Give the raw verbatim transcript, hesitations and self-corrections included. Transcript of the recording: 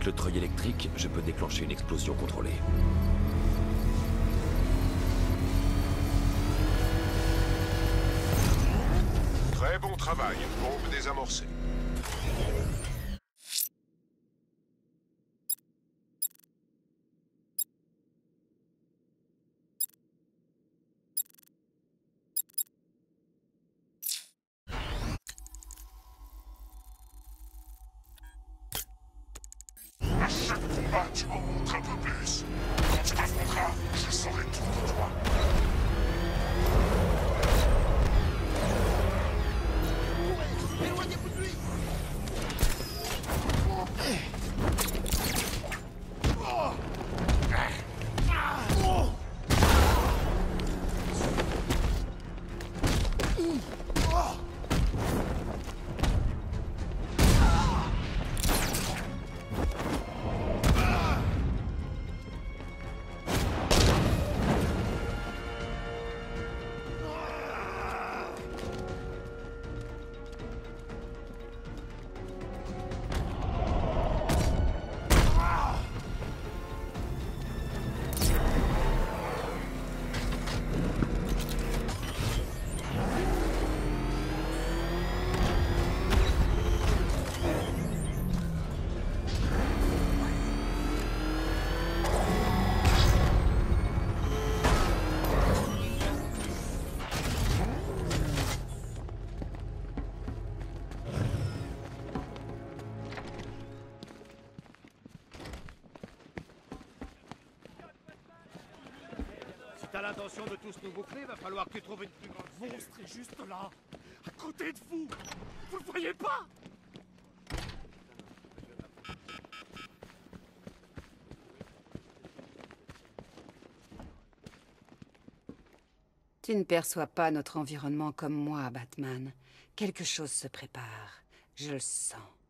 Avec le treuil électrique, je peux déclencher une explosion contrôlée. Très bon travail, bombe désamorcée. À chaque combat, tu m'en montres un peu plus. Quand tu m'affronteras, je saurai tout de toi. Éloignez-vous de lui. Si t'as l'intention de tous nous boucler, va falloir que tu trouves une plus grande... Le monstre est juste là, à côté de vous. Vous le voyez pas? Tu ne perçois pas notre environnement comme moi, Batman. Quelque chose se prépare. Je le sens.